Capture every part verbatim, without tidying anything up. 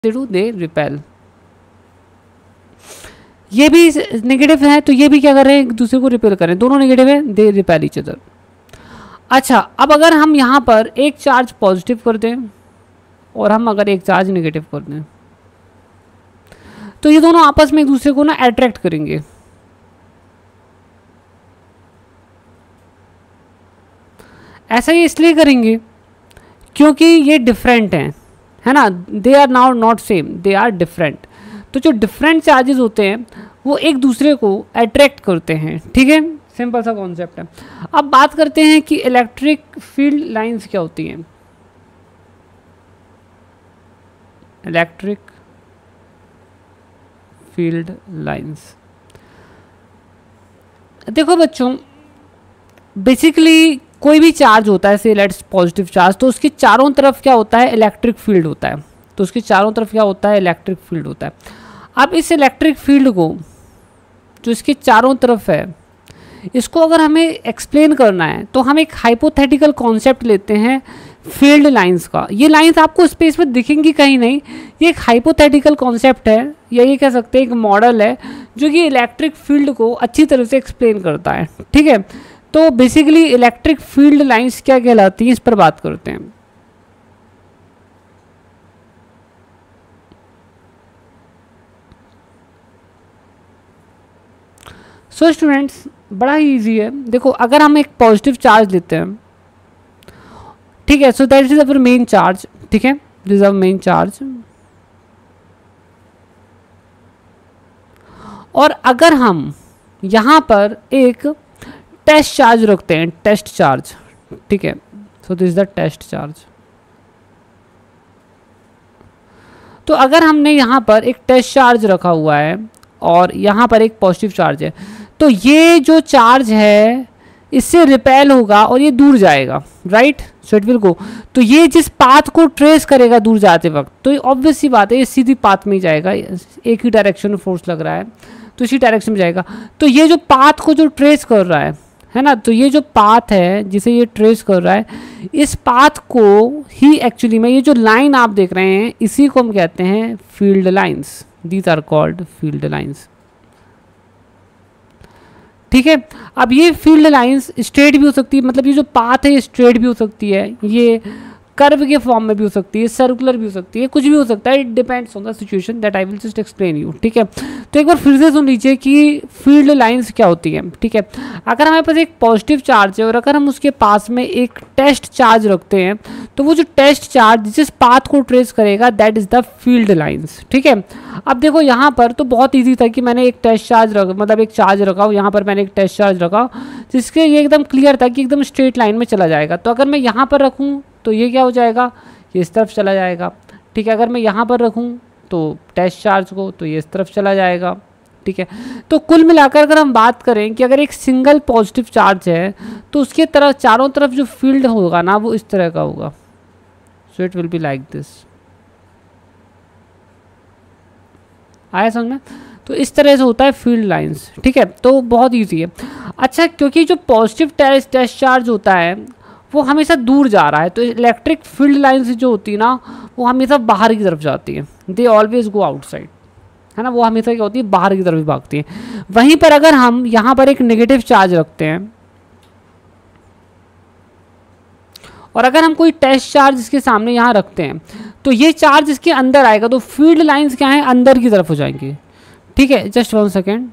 They do they repel. ये भी negative है तो ये भी क्या कर रहे हैं, एक दूसरे को रिपेल कर रहे हैं, दोनों नेगेटिव है, दे रिपेल ईच अदर। अच्छा, अब अगर हम यहाँ पर एक चार्ज पॉजिटिव कर दें और हम अगर एक चार्ज नेगेटिव कर दें तो ये दोनों आपस में एक दूसरे को ना अट्रैक्ट करेंगे। ऐसा ये इसलिए करेंगे क्योंकि ये डिफरेंट हैं, है ना, they are now not same, they are different. तो जो डिफरेंट चार्जेस होते हैं वो एक दूसरे को अट्रैक्ट करते हैं, ठीक है, सिंपल सा कॉन्सेप्ट है। अब बात करते हैं कि इलेक्ट्रिक फील्ड लाइंस क्या होती हैं। इलेक्ट्रिक फील्ड लाइंस, देखो बच्चों, बेसिकली कोई भी चार्ज होता है, से लेट्स पॉजिटिव चार्ज, तो उसके चारों तरफ क्या होता है, इलेक्ट्रिक फील्ड होता है। तो उसके चारों तरफ क्या होता है, इलेक्ट्रिक फील्ड होता है। अब इस इलेक्ट्रिक फील्ड को जो इसके चारों तरफ है, इसको अगर हमें एक्सप्लेन करना है तो हम एक हाइपोथेटिकल कॉन्सेप्ट लेते हैं फील्ड लाइंस का। ये लाइंस आपको स्पेस में दिखेंगी कहीं नहीं, ये एक हाइपोथेटिकल कॉन्सेप्ट है, या ये कह सकते हैं एक मॉडल है जो कि इलेक्ट्रिक फील्ड को अच्छी तरह से एक्सप्लेन करता है, ठीक है। तो बेसिकली इलेक्ट्रिक फील्ड लाइंस क्या कहलाती है, इस पर बात करते हैं। सो so, स्टूडेंट्स, बड़ा ही इजी है। देखो, अगर हम एक पॉजिटिव चार्ज लेते हैं, ठीक है, so that is our main charge, ठीक है, this is our main charge. और अगर हम यहां पर एक टेस्ट चार्ज रखते हैं, टेस्ट चार्ज, ठीक है, so this is the test charge. तो अगर हमने यहां पर एक टेस्ट चार्ज रखा हुआ है और यहां पर एक पॉजिटिव चार्ज है, तो ये जो चार्ज है इससे रिपेल होगा और ये दूर जाएगा, right, so it will go. तो ये जिस पाथ को ट्रेस करेगा दूर जाते वक्त, तो ये ऑब्वियस सी बात है, ये सीधी पाथ में ही जाएगा, एक ही डायरेक्शन में फोर्स लग रहा है तो इसी डायरेक्शन में जाएगा। तो ये जो पाथ को जो ट्रेस कर रहा है है ना, तो ये जो पाथ है जिसे ये ट्रेस कर रहा है, इस पाथ को ही एक्चुअली में, ये जो लाइन आप देख रहे हैं, इसी को हम कहते हैं field lines. These are called field lines, ठीक है। अब ये फील्ड लाइंस स्ट्रेट भी हो सकती है, मतलब ये जो पाथ है ये स्ट्रेट भी हो सकती है, ये कर्व के फॉर्म में भी हो सकती है, सर्कुलर भी हो सकती है, कुछ भी हो सकता है, it depends on the situation that I will just explain you, ठीक है। तो एक बार फिर से सुन लीजिए कि फील्ड लाइंस क्या होती है, ठीक है। अगर हमारे पास एक पॉजिटिव चार्ज है और अगर हम उसके पास में एक टेस्ट चार्ज रखते हैं, तो वो जो टेस्ट चार्ज जिस पाथ को ट्रेस करेगा that is the field lines, ठीक है। अब देखो यहाँ पर तो बहुत ईजी था कि मैंने एक टेस्ट चार्ज रखा, मतलब एक चार्ज रखा हो, यहाँ पर मैंने एक टेस्ट चार्ज रखा जिसके ये एकदम क्लियर था कि एकदम स्ट्रेट लाइन में चला जाएगा। तो अगर मैं यहाँ पर रखूँ तो ये क्या हो जाएगा, ये इस तरफ चला जाएगा, ठीक है। अगर मैं यहाँ पर रखूँ तो टेस्ट चार्ज को, तो ये इस तरफ चला जाएगा, ठीक है। तो कुल मिलाकर अगर हम बात करें कि अगर एक सिंगल पॉजिटिव चार्ज है तो उसके तरफ चारों तरफ जो फील्ड होगा ना वो इस तरह का होगा, so it will be like this. आया समझ में? तो इस तरह से होता है फील्ड लाइंस, ठीक है। तो बहुत ईजी है। अच्छा, क्योंकि जो पॉजिटिव टेस्ट टेस्ट चार्ज होता है वो हमेशा दूर जा रहा है, तो इलेक्ट्रिक फील्ड लाइंस जो होती है ना वो हमेशा बाहर की तरफ जाती है, दे ऑलवेज गो आउटसाइड, है ना, वो हमेशा क्या होती है, बाहर की तरफ ही भागती है। वहीं पर अगर हम यहाँ पर एक नेगेटिव चार्ज रखते हैं और अगर हम कोई टेस्ट चार्ज इसके सामने यहाँ रखते हैं, तो ये चार्ज इसके अंदर आएगा, तो फील्ड लाइंस क्या है, अंदर की तरफ हो जाएंगी, ठीक है। Just one second,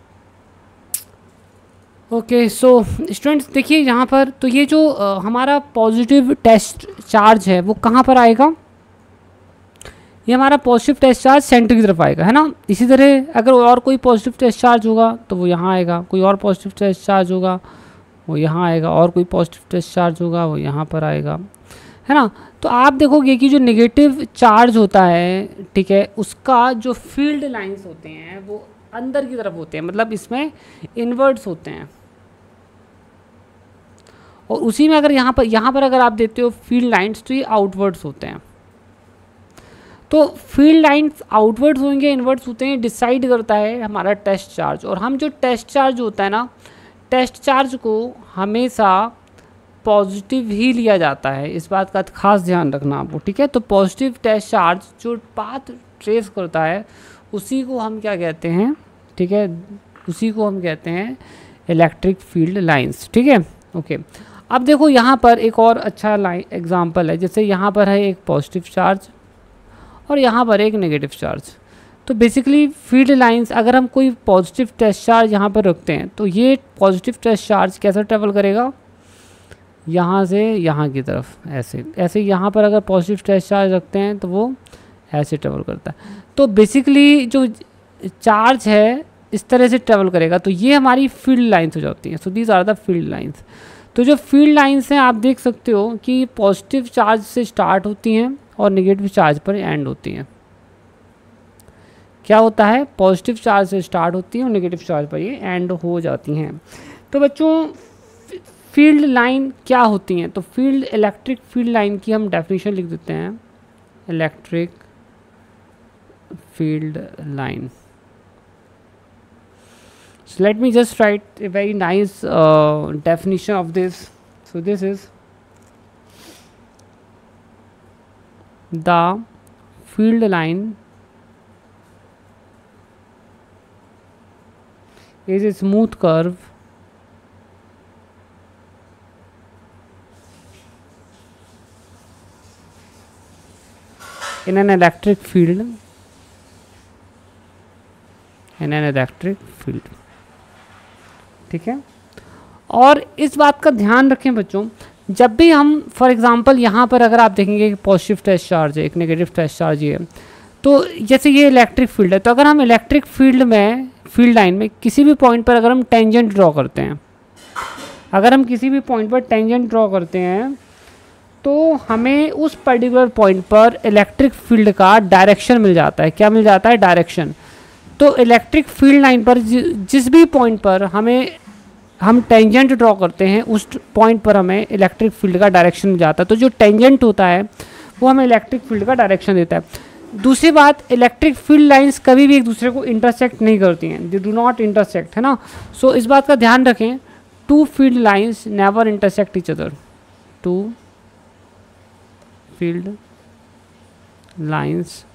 okay. So students देखिए यहाँ पर, तो ये जो आ, हमारा पॉजिटिव टेस्ट चार्ज है वो कहाँ पर आएगा, ये हमारा पॉजिटिव टेस्ट चार्ज सेंटर की तरफ आएगा, है ना। इसी तरह अगर और कोई पॉजिटिव टेस्ट चार्ज होगा तो वो यहाँ आएगा, कोई और पॉजिटिव टेस्ट चार्ज होगा वो यहाँ आएगा, और कोई पॉजिटिव टेस्ट चार्ज होगा वो यहाँ पर आएगा, है ना। तो आप देखोगे कि जो नेगेटिव चार्ज होता है, ठीक है, उसका जो फील्ड लाइंस होते हैं वो अंदर की तरफ होते हैं, मतलब इसमें इनवर्ट्स होते हैं। और उसी में अगर यहाँ पर यहाँ पर अगर आप देते हो फील्ड लाइंस तो ये आउटवर्ड्स होते हैं। तो फील्ड लाइंस आउटवर्ड्स होंगे, इनवर्ट्स होते हैं, डिसाइड करता है हमारा टेस्ट चार्ज। और हम जो टेस्ट चार्ज होता है ना, टेस्ट चार्ज को हमेशा पॉजिटिव ही लिया जाता है, इस बात का खास ध्यान रखना आपको, ठीक है। तो पॉजिटिव टेस्ट चार्ज जो पाथ ट्रेस करता है उसी को हम क्या कहते हैं, ठीक है, उसी को हम कहते हैं इलेक्ट्रिक फील्ड लाइंस, ठीक है। ओके, अब देखो यहाँ पर एक और अच्छा लाइन एग्जांपल है, जैसे यहाँ पर है एक पॉजिटिव चार्ज और यहाँ पर एक नेगेटिव चार्ज। तो बेसिकली फील्ड लाइंस, अगर हम कोई पॉजिटिव टेस्ट चार्ज यहाँ पर रखते हैं तो ये पॉजिटिव टेस्ट चार्ज कैसे ट्रेवल करेगा, यहाँ से यहाँ की तरफ, ऐसे ऐसे यहाँ पर अगर पॉजिटिव टेस्ट चार्ज रखते हैं तो वो ऐसे ट्रेवल करता है। तो बेसिकली जो चार्ज है इस तरह से ट्रेवल करेगा, तो ये हमारी फील्ड लाइंस हो जाती हैं। So these are the field lines. तो जो फील्ड लाइंस हैं आप देख सकते हो कि पॉजिटिव चार्ज से स्टार्ट होती हैं और नेगेटिव चार्ज पर एंड होती हैं। क्या होता है, पॉजिटिव चार्ज से स्टार्ट होती हैं और नेगेटिव चार्ज पर ये एंड हो जाती हैं। तो बच्चों फील्ड लाइन क्या होती हैं, तो फील्ड इलेक्ट्रिक फील्ड लाइन की हम डेफिनेशन लिख देते हैं, electric field line. So let me just write a very nice uh, definition of this. So this is the field line is a smooth curve in an electric field, in an electric field, ठीक है। और इस बात का ध्यान रखें बच्चों, जब भी हम फॉर एग्जांपल यहाँ पर अगर आप देखेंगे कि पॉजिटिव टेस्ट चार्ज है, एक नेगेटिव टेस्ट चार्ज है, तो जैसे ये इलेक्ट्रिक फील्ड है, तो अगर हम इलेक्ट्रिक फील्ड में फील्ड लाइन में किसी भी पॉइंट पर अगर हम टेंजेंट ड्रॉ करते हैं, अगर हम किसी भी पॉइंट पर टेंजेंट ड्रॉ करते हैं तो हमें उस पर्टिकुलर पॉइंट पर इलेक्ट्रिक फील्ड का डायरेक्शन मिल जाता है। क्या मिल जाता है, डायरेक्शन। तो इलेक्ट्रिक फील्ड लाइन पर जि, जिस भी पॉइंट पर हमें हम टेंजेंट ड्रॉ करते हैं उस पॉइंट पर हमें इलेक्ट्रिक फील्ड का डायरेक्शन मिल जाता है। तो जो टेंजेंट होता है वो हमें इलेक्ट्रिक फील्ड का डायरेक्शन देता है। दूसरी बात, इलेक्ट्रिक फील्ड लाइंस कभी भी एक दूसरे को इंटरसेक्ट नहीं करती हैं, दे डू नॉट इंटरसेक्ट, है ना। सो so, इस बात का ध्यान रखें, two field lines never intersect each other, two field lines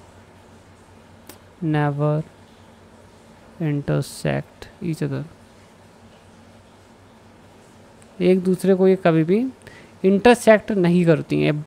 never intersect each other, एक दूसरे को ये कभी भी इंटरसेक्ट नहीं करती हैं।